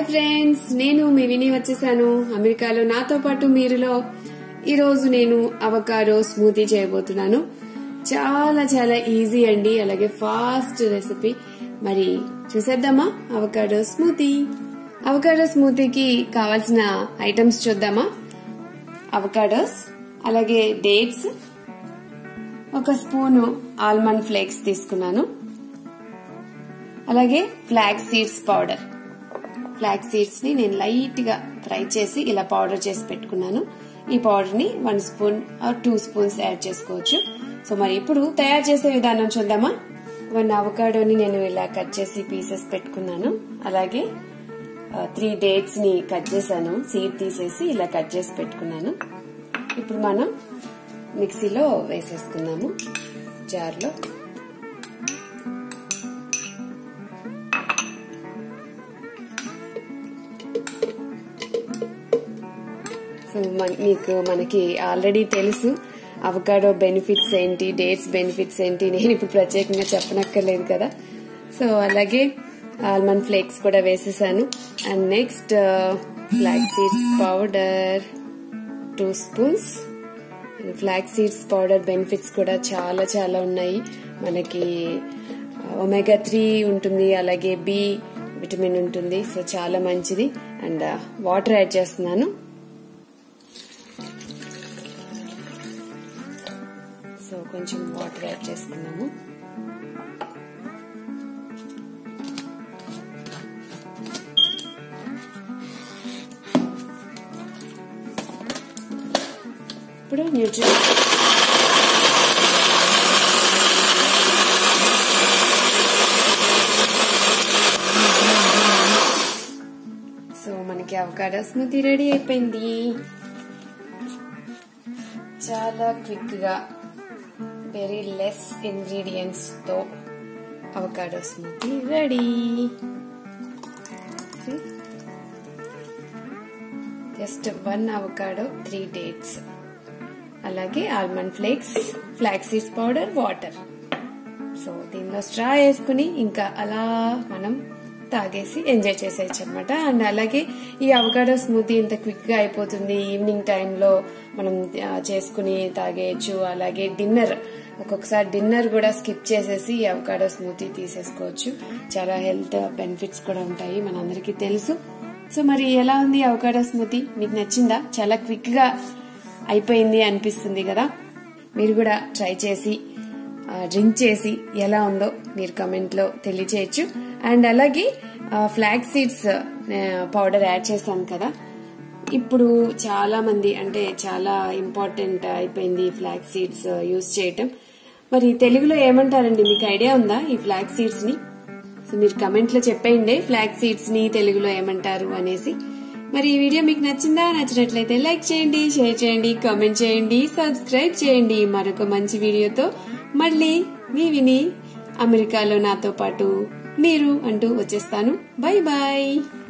Friends, నేను మీ విని వచ్చేసాను అమెరికాలో నాతో పాటు మీరులో. ఈరోజు నేను అవకాడో స్మూతీ చేయబోతున్నాను. చాలా చాలా ఈజీ అండి, అలాగే ఫాస్ట్ రెసిపీ. మరి చూసేద్దామా అవకాడో స్మూతీ. అవకాడో స్మూతీకి కావాల్సిన ఐటమ్స్ చూద్దామా. అవకాడోస్, అలాగే డేట్స్, ఒక స్పూను ఆల్మండ్ ఫ్లేక్స్ తీసుకున్నాను, అలాగే flax seeds powder. Flax seeds ని నేను లైట్ గా ఫ్రై చేసి ఇలా పౌడర్ చేసి పెట్టుకున్నాను. ఈ పౌడర్ ని 1 స్పూన్ ఆర్ 2 స్పూన్స్ యాడ్ చేసుకోవచ్చు. సో మరి ఇప్పుడు తయారు చేసే విధానం చూద్దామా. 1 అవకాడోని నేను ఇలా కట్ చేసి పీసెస్ పెట్టుకున్నాను, అలాగే 3 డేట్స్ ని కట్ చేశాను, సీడ్ తీసేసి ఇలా కట్ చేసి పెట్టుకున్నాను. ఇప్పుడు మనం మిక్సీలో వేసేసుకున్నాము జార్లో. సో మనకి ఆల్రెడీ తెలుసు అవకాడో బెనిఫిట్స్ ఏంటి, డేట్స్ బెనిఫిట్స్ ఏంటి. నేను ఇప్పుడు ప్రత్యేకంగా చెప్పనక్కర్లేదు కదా. సో అలాగే ఆల్మండ్ ఫ్లేక్స్ కూడా వేసేసాను. And next flax seeds powder 2 spoons. Flax seeds powder benefits కూడా చాలా చాలా ఉన్నాయి. మనకి ఒమేగా 3 ఉంటుంది, అలాగే బి విటమిన్ ఉంటుంది. సో చాలా మంచిది. అండ్ వాటర్ యాడ్ చేస్తున్నాను. సో కొంచెం వాటర్ యాడ్ చేసుకున్నాము. ఇప్పుడు న్యూట్రిషన్ సో మనకి అవకాడో స్మూతీ రెడీ అయిపోయింది. చాలా క్విక్ గా, వెరీ లెస్ ఇంగ్రీడియంట్స్ తో avocado smoothie ready. Just 1 avocado, 3 dates, అలాగే almond flakes, flax seeds powder, water. So దీనిలో స్ట్రా వేసుకుని ఇంకా అలా మనం తాగేసి ఎంజాయ్ చేసేయచ్చు అనమాట. అండ్ అలాగే ఈ అవకాడో స్మూతీ ఇంత క్విక్ గా అయిపోతుంది. ఈవినింగ్ టైంలో మనం చేసుకుని తాగేయచ్చు. అలాగే డిన్నర్, ఒక్కొక్కసారి డిన్నర్ కూడా స్కిప్ చేసేసి ఈ అవకాడో స్మూతీ తీసేసుకోవచ్చు. చాలా హెల్త్ బెనిఫిట్స్ కూడా ఉంటాయి, మనందరికీ తెలుసు. సో మరి ఎలా ఉంది అవకాడో స్మూతీ? మీకు నచ్చిందా? చాలా క్విక్ గా అయిపోయింది అనిపిస్తుంది కదా. మీరు కూడా ట్రై చేసి డ్రింక్ చేసి ఎలా ఉందో మీరు కమెంట్ లో తెలియచేయచ్చు. అండ్ అలాగే ఫ్లాక్ సీడ్స్ పౌడర్ యాడ్ చేశాను కదా. ఇప్పుడు చాలా మంది, అంటే చాలా ఇంపార్టెంట్ అయిపోయింది ఫ్లాక్ సీడ్స్ యూజ్ చేయటం. మరి తెలుగులో ఏమంటారండి? మీకు ఐడియా ఉందా ఈ ఫ్లాక్ సీడ్స్ ని? సో మీరు కమెంట్ లో చెప్పేయండి ఫ్లాక్ సీడ్స్ ని తెలుగులో ఏమంటారు అనేసి. మరి ఈ వీడియో మీకు నచ్చిందా? నచ్చినట్లయితే లైక్ చేయండి, షేర్ చేయండి, కామెంట్ చేయండి, సబ్స్క్రైబ్ చేయండి. మరొక మంచి వీడియోతో మళ్ళీ మీ విని అమెరికాలో నాతో పాటు మీరు అంటూ వచ్చేస్తాను. Bye bye.